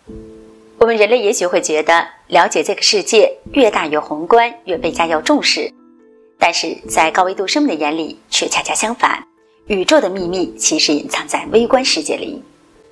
我们人类也许会觉得了解这个世界越大越宏观，越被加要重视，但是在高维度生命的眼里却恰恰相反，宇宙的秘密其实隐藏在微观世界里。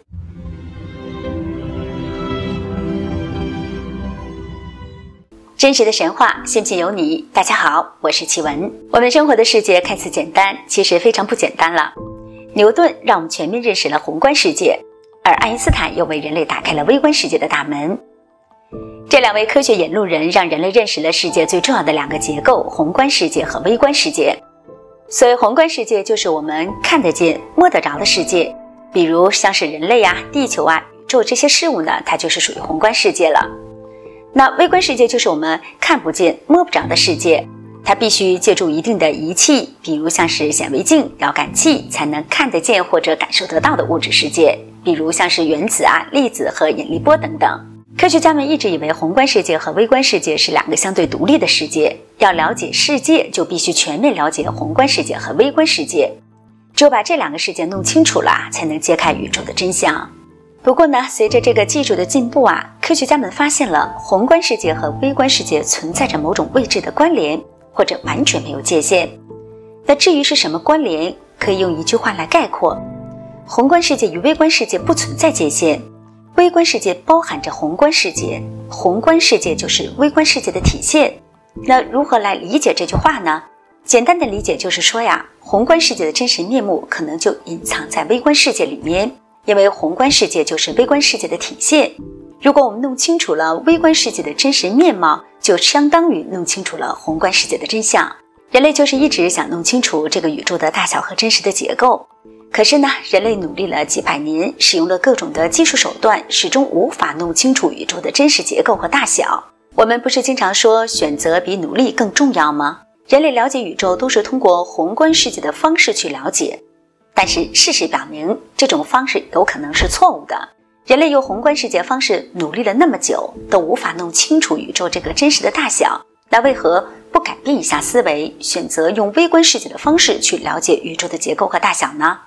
真实的神话，信不信由你。大家好，我是奇文。我们生活的世界看似简单，其实非常不简单了。牛顿让我们全面认识了宏观世界，而爱因斯坦又为人类打开了微观世界的大门。这两位科学引路人让人类认识了世界最重要的两个结构：宏观世界和微观世界。所谓宏观世界，就是我们看得见、摸得着的世界，比如像是人类啊、地球啊、宇宙这些事物呢，它就是属于宏观世界了。那微观世界就是我们看不见、摸不着的世界，它必须借助一定的仪器，比如像是显微镜、遥感器，才能看得见或者感受得到的物质世界，比如像是原子啊、粒子和引力波等等。科学家们一直以为宏观世界和微观世界是两个相对独立的世界，要了解世界就必须全面了解宏观世界和微观世界，只有把这两个世界弄清楚了，才能揭开宇宙的真相。不过呢，随着这个技术的进步啊，科学家们发现了宏观世界和微观世界存在着某种未知的关联，或者完全没有界限。那至于是什么关联，可以用一句话来概括：宏观世界与微观世界不存在界限，微观世界包含着宏观世界，宏观世界就是微观世界的体现。那如何来理解这句话呢？简单的理解就是说呀，宏观世界的真实面目可能就隐藏在微观世界里面，因为宏观世界就是微观世界的体现。如果我们弄清楚了微观世界的真实面貌，就相当于弄清楚了宏观世界的真相。人类就是一直想弄清楚这个宇宙的大小和真实的结构，可是呢，人类努力了几百年，使用了各种的技术手段，始终无法弄清楚宇宙的真实结构和大小。我们不是经常说选择比努力更重要吗？人类了解宇宙都是通过宏观世界的方式去了解，但是事实表明，这种方式有可能是错误的。人类用宏观世界方式努力了那么久，都无法弄清楚宇宙这个真实的大小，那为何不改变一下思维，选择用微观世界的方式去了解宇宙的结构和大小呢？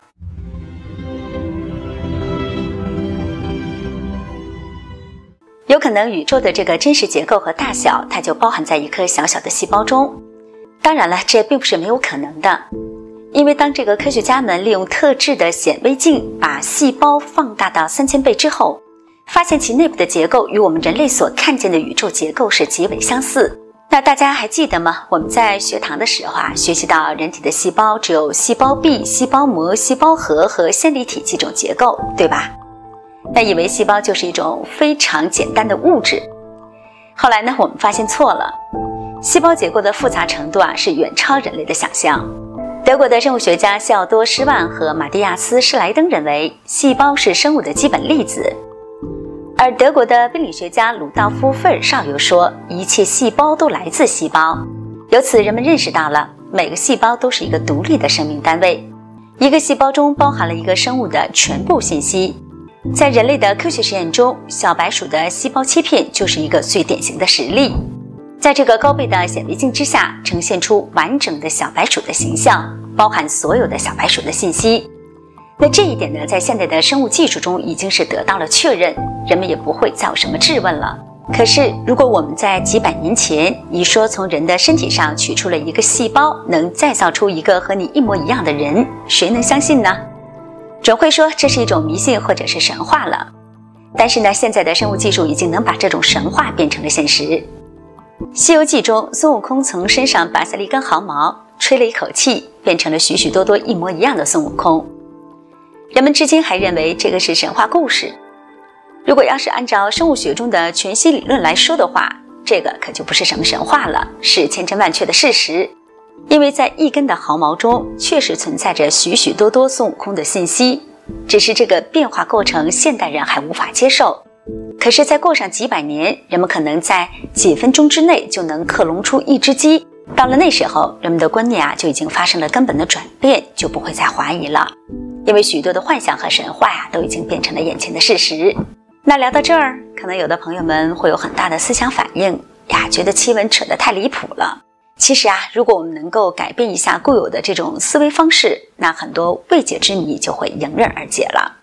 有可能宇宙的这个真实结构和大小，它就包含在一颗小小的细胞中。当然了，这并不是没有可能的。因为当这个科学家们利用特制的显微镜把细胞放大到3000倍之后，发现其内部的结构与我们人类所看见的宇宙结构是极为相似。那大家还记得吗？我们在学堂的时候啊，学习到人体的细胞只有细胞壁、细胞膜、细胞核和线粒体几种结构，对吧？那以为细胞就是一种非常简单的物质。后来呢，我们发现错了，细胞结构的复杂程度啊，是远超人类的想象。德国的生物学家西奥多·施万和马蒂亚斯·施莱登认为，细胞是生物的基本粒子。而德国的病理学家鲁道夫·费尔绍又说，一切细胞都来自细胞。由此人们认识到了，每个细胞都是一个独立的生命单位，一个细胞中包含了一个生物的全部信息。在人类的科学实验中，小白鼠的细胞切片就是一个最典型的实例。在这个高倍的显微镜之下，呈现出完整的小白鼠的形象，包含所有的小白鼠的信息。那这一点呢，在现代的生物技术中已经是得到了确认，人们也不会再有什么质问了。可是如果我们在几百年前一说从人的身体上取出了一个细胞，能再造出一个和你一模一样的人，谁能相信呢？准会说这是一种迷信或者是神话了。但是呢，现在的生物技术已经能把这种神话变成了现实。西游记中，孙悟空从身上拔下了一根毫毛，吹了一口气，变成了许许多多一模一样的孙悟空。人们至今还认为这个是神话故事。如果要是按照生物学中的全息理论来说的话，这个可就不是什么神话了，是千真万确的事实。因为在一根的毫毛中确实存在着许许多多孙悟空的信息，只是这个变化过程现代人还无法接受。可是再过上几百年，人们可能在几分钟之内就能克隆出一只鸡。到了那时候，人们的观念就已经发生了根本的转变，就不会再怀疑了。因为许多的幻想和神话都已经变成了眼前的事实。那聊到这儿，可能有的朋友们会有很大的思想反应呀，觉得奇文扯得太离谱了。其实如果我们能够改变一下固有的这种思维方式，那很多未解之谜就会迎刃而解了。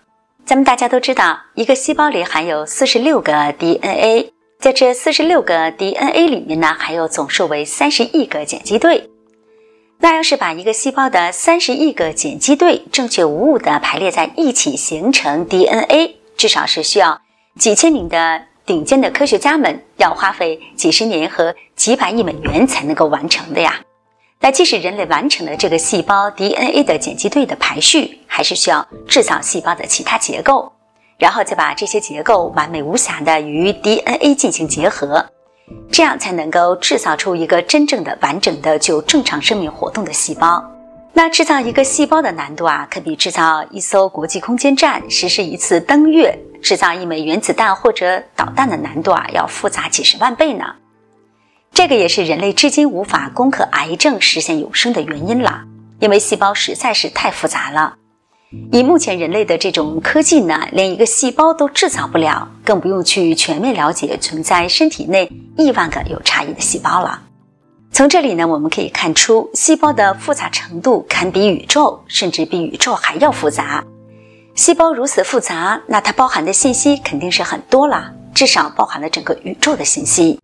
咱们大家都知道，一个细胞里含有46个 DNA， 在这46个 DNA 里面呢，还有总数为30亿个碱基对。那要是把一个细胞的30亿个碱基对正确无误地排列在一起形成 DNA， 至少是需要几千名的顶尖的科学家们要花费几十年和几百亿美元才能够完成的呀。那即使人类完成了这个细胞 DNA 的碱基对的排序，还是需要制造细胞的其他结构，然后再把这些结构完美无瑕地与 DNA 进行结合，这样才能够制造出一个真正的完整的具有正常生命活动的细胞。那制造一个细胞的难度可比制造一艘国际空间站、实施一次登月、制造一枚原子弹或者导弹的难度要复杂几十万倍呢。这个也是人类至今无法攻克癌症、实现永生的原因了，因为细胞实在是太复杂了。以目前人类的这种科技呢，连一个细胞都制造不了，更不用去全面了解存在身体内亿万个有差异的细胞了。从这里呢，我们可以看出细胞的复杂程度堪比宇宙，甚至比宇宙还要复杂。细胞如此复杂，那它包含的信息肯定是很多了，至少包含了整个宇宙的信息。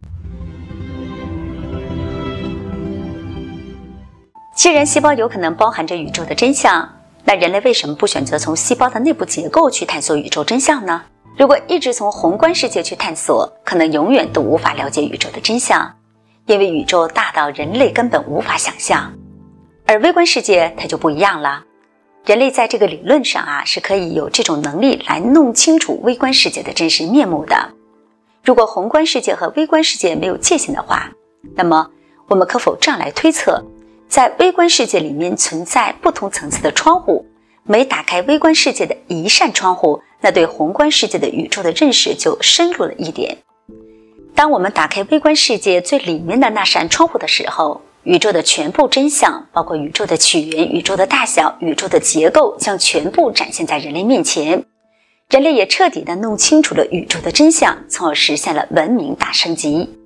既然细胞有可能包含着宇宙的真相，那人类为什么不选择从细胞的内部结构去探索宇宙真相呢？如果一直从宏观世界去探索，可能永远都无法了解宇宙的真相，因为宇宙大到人类根本无法想象。而微观世界它就不一样了，人类在这个理论上是可以有这种能力来弄清楚微观世界的真实面目的。如果宏观世界和微观世界没有界限的话，那么我们可否这样来推测，在微观世界里面存在不同层次的窗户，每打开微观世界的一扇窗户，那对宏观世界的宇宙的认识就深入了一点。当我们打开微观世界最里面的那扇窗户的时候，宇宙的全部真相，包括宇宙的起源、宇宙的大小、宇宙的结构，将全部展现在人类面前。人类也彻底地弄清楚了宇宙的真相，从而实现了文明大升级。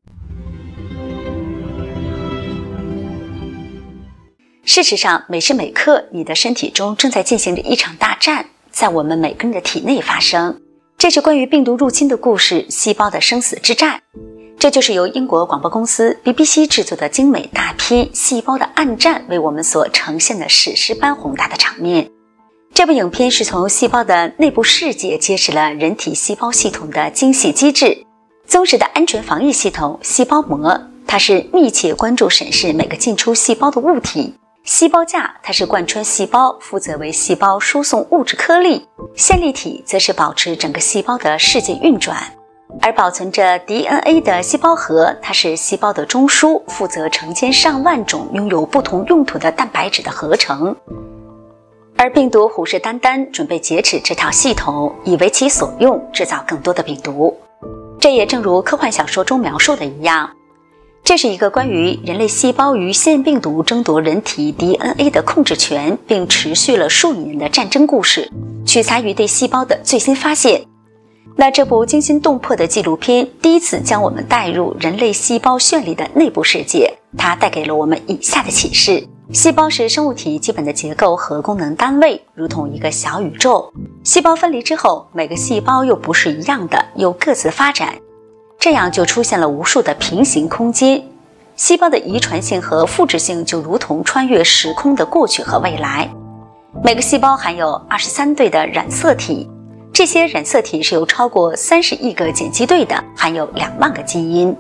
事实上，每时每刻你的身体中正在进行着一场大战，在我们每个人的体内发生。这是关于病毒入侵的故事，细胞的生死之战。这就是由英国广播公司 BBC 制作的精美大片《细胞的暗战》为我们所呈现的史诗般宏大的场面。这部影片是从细胞的内部世界揭示了人体细胞系统的精细机制，忠实的安全防御系统细胞膜，它是密切关注审视每个进出细胞的物体。细胞架，它是贯穿细胞，负责为细胞输送物质颗粒；线粒体则是保持整个细胞的世界运转。而保存着 DNA 的细胞核，它是细胞的中枢，负责成千上万种拥有不同用途的蛋白质的合成。而病毒虎视眈眈，准备劫持这套系统，以为其所用，制造更多的病毒。这也正如科幻小说中描述的一样，这是一个关于人类细胞与腺病毒争夺人体 DNA 的控制权，并持续了数年的战争故事，取材于对细胞的最新发现。那这部惊心动魄的纪录片第一次将我们带入人类细胞绚丽的内部世界，它带给了我们以下的启示：细胞是生物体基本的结构和功能单位，如同一个小宇宙。细胞分离之后，每个细胞又不是一样的，又各自发展，这样就出现了无数的平行空间。细胞的遗传性和复制性就如同穿越时空的过去和未来。每个细胞含有23对的染色体，这些染色体是由超过30亿个碱基对的，含有2万个基因。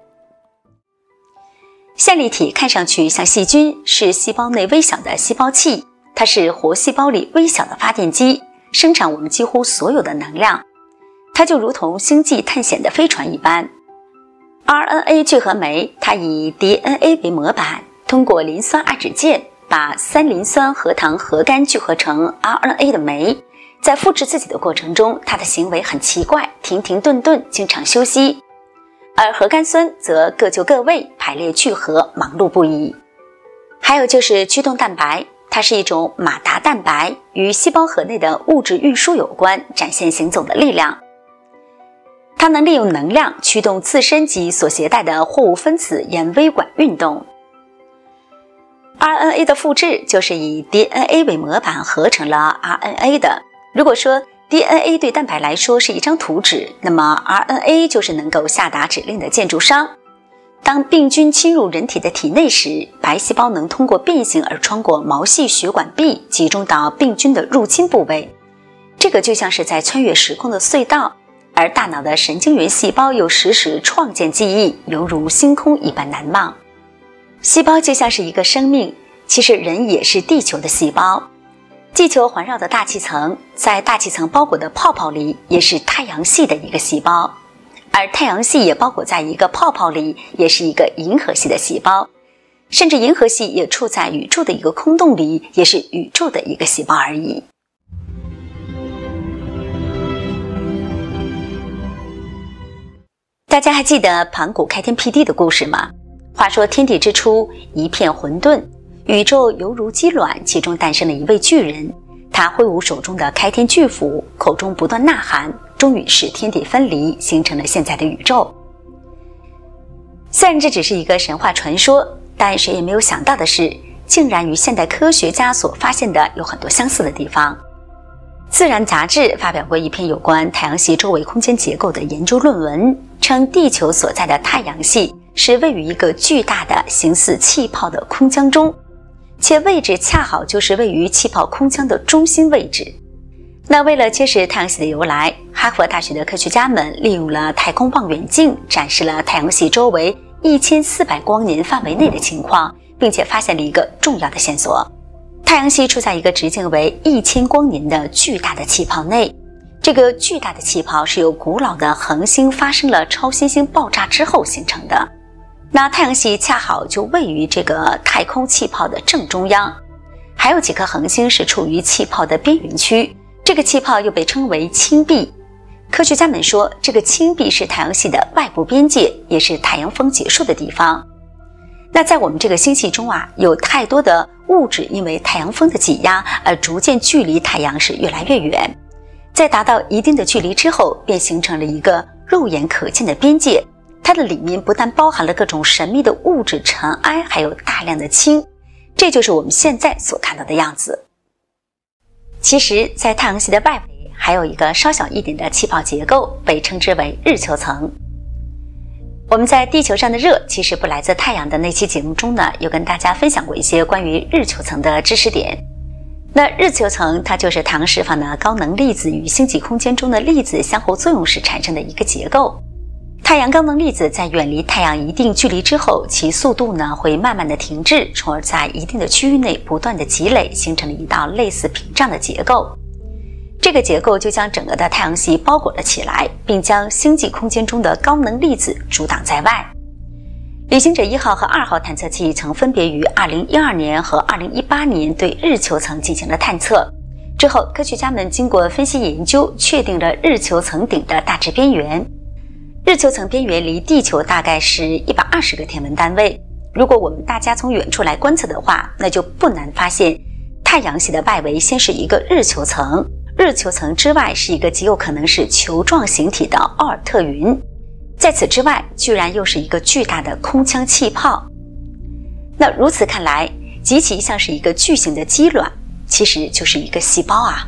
线粒体看上去像细菌，是细胞内微小的细胞器，它是活细胞里微小的发电机，生产我们几乎所有的能量。它就如同星际探险的飞船一般。RNA 聚合酶，它以 DNA 为模板，通过磷酸二酯键把3磷酸核糖核苷聚合成 RNA 的酶。在复制自己的过程中，它的行为很奇怪，停停顿顿，经常休息。而核苷酸则各就各位，排列聚合，忙碌不已。还有就是驱动蛋白，它是一种马达蛋白，与细胞核内的物质运输有关，展现行走的力量。它能利用能量驱动自身及所携带的货物分子沿微管运动。RNA 的复制就是以 DNA 为模板合成了 RNA 的。如果说 DNA 对蛋白来说是一张图纸，那么 RNA 就是能够下达指令的建筑商。当病菌侵入人体的体内时，白细胞能通过变形而穿过毛细血管壁，集中到病菌的入侵部位。这个就像是在穿越时空的隧道，而大脑的神经元细胞又实时创建记忆，犹如星空一般难忘。细胞就像是一个生命，其实人也是地球的细胞。地球环绕的大气层，在大气层包裹的泡泡里也是太阳系的一个细胞，而太阳系也包裹在一个泡泡里，也是一个银河系的细胞，甚至银河系也处在宇宙的一个空洞里，也是宇宙的一个细胞而已。大家还记得盘古开天辟地的故事吗？话说天地之初，一片混沌，宇宙犹如鸡卵，其中诞生了一位巨人。他挥舞手中的开天巨斧，口中不断呐喊，终于使天地分离，形成了现在的宇宙。虽然这只是一个神话传说，但谁也没有想到的是，竟然与现代科学家所发现的有很多相似的地方。自然杂志发表过一篇有关太阳系周围空间结构的研究论文，称地球所在的太阳系是位于一个巨大的形似气泡的空腔中，且位置恰好就是位于气泡空腔的中心位置。那为了揭示太阳系的由来，哈佛大学的科学家们利用了太空望远镜，展示了太阳系周围1400光年范围内的情况，并且发现了一个重要的线索。太阳系处在一个直径为1000光年的巨大的气泡内，这个巨大的气泡是由古老的恒星发生了超新星爆炸之后形成的。那太阳系恰好就位于这个太空气泡的正中央，还有几颗恒星是处于气泡的边缘区，这个气泡又被称为氢壁。科学家们说，这个氢壁是太阳系的外部边界，也是太阳风结束的地方。那在我们这个星系中有太多的物质因为太阳风的挤压而逐渐距离太阳是越来越远，在达到一定的距离之后，便形成了一个肉眼可见的边界。它的里面不但包含了各种神秘的物质尘埃，还有大量的氢，这就是我们现在所看到的样子。其实在太阳系的外围还有一个稍小一点的气泡结构，被称之为日球层。我们在地球上的热其实不来自太阳的那期节目中呢，有跟大家分享过一些关于日球层的知识点。那日球层它就是太阳释放的高能粒子与星际空间中的粒子相互作用时产生的一个结构。太阳高能粒子在远离太阳一定距离之后，其速度呢会慢慢的停滞，从而在一定的区域内不断的积累，形成了一道类似屏障的结构。这个结构就将整个的太阳系包裹了起来，并将星际空间中的高能粒子阻挡在外。旅行者1号和2号探测器曾分别于2012年和2018年对日球层进行了探测。之后，科学家们经过分析研究，确定了日球层顶的大致边缘。日球层边缘离地球大概是120个天文单位。如果我们大家从远处来观测的话，那就不难发现，太阳系的外围先是一个日球层，日球层之外是一个极有可能是球状形体的奥尔特云，在此之外居然又是一个巨大的空腔气泡。那如此看来，极其像是一个巨型的鸡卵，其实就是一个细胞啊。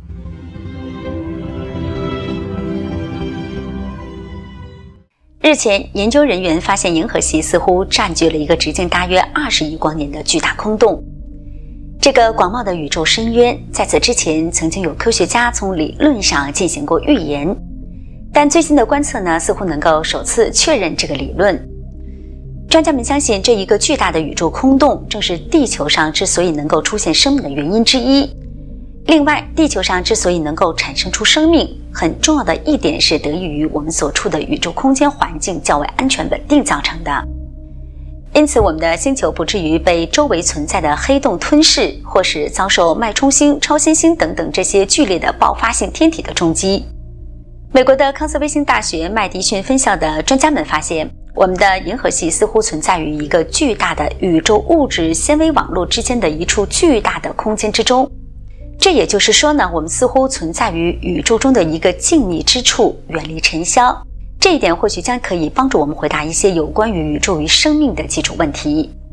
日前，研究人员发现银河系似乎占据了一个直径大约20亿光年的巨大空洞。这个广袤的宇宙深渊，在此之前曾经有科学家从理论上进行过预言，但最新的观测呢，似乎能够首次确认这个理论。专家们相信，这一个巨大的宇宙空洞正是地球上之所以能够出现生命的原因之一。另外，地球上之所以能够产生出生命，很重要的一点是得益于我们所处的宇宙空间环境较为安全稳定造成的。因此，我们的星球不至于被周围存在的黑洞吞噬，或是遭受脉冲星、超新星等等这些剧烈的爆发性天体的冲击。美国的康斯卫星大学麦迪逊分校的专家们发现，我们的银河系似乎存在于一个巨大的宇宙物质纤维网络之间的一处巨大的空间之中。这也就是说呢，我们似乎存在于宇宙中的一个静谧之处，远离尘嚣。这一点或许将可以帮助我们回答一些有关于宇宙与生命的基础问题。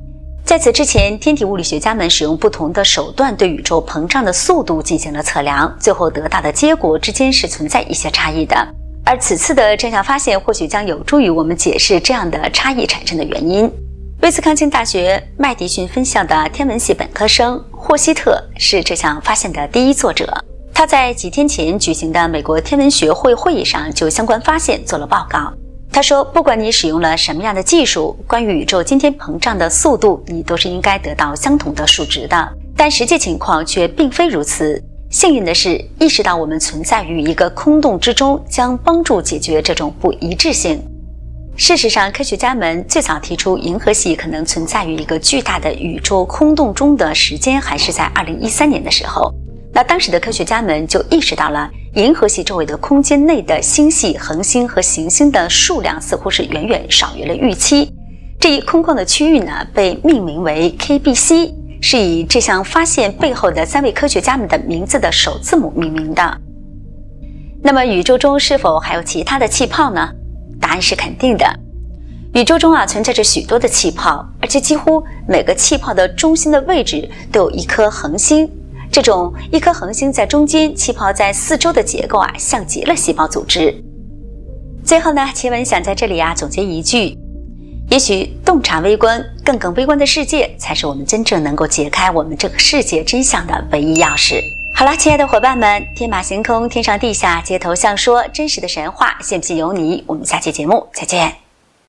在此之前，天体物理学家们使用不同的手段对宇宙膨胀的速度进行了测量，最后得到的结果之间是存在一些差异的。而此次的这项发现或许将有助于我们解释这样的差异产生的原因。威斯康星大学麦迪逊分校的天文系本科生霍希特是这项发现的第一作者。他在几天前举行的美国天文学会会议上就相关发现做了报告。他说，不管你使用了什么样的技术，关于宇宙今天膨胀的速度，你都是应该得到相同的数值的。但实际情况却并非如此。幸运的是，意识到我们存在于一个空洞之中，将帮助解决这种不一致性。事实上，科学家们最早提出银河系可能存在于一个巨大的宇宙空洞中的时间还是在2013年的时候。那当时的科学家们就意识到了银河系周围的空间内的星系、恒星和行星的数量似乎是远远少于了预期。这一空旷的区域呢，被命名为 KBC， 是以这项发现背后的3位科学家们的名字的首字母命名的。那么宇宙中是否还有其他的气泡呢？答案是肯定的。宇宙中存在着许多的气泡，而且几乎每个气泡的中心的位置都有一颗恒星。这种一颗恒星在中间，气泡在四周的结构像极了细胞组织。最后呢，奇文想在这里总结一句：也许洞察微观，更微观的世界，才是我们真正能够解开我们这个世界真相的唯一钥匙。好了，亲爱的伙伴们，天马行空，天上地下，街头巷说，真实的神话，信不信由你。我们下期节目再见。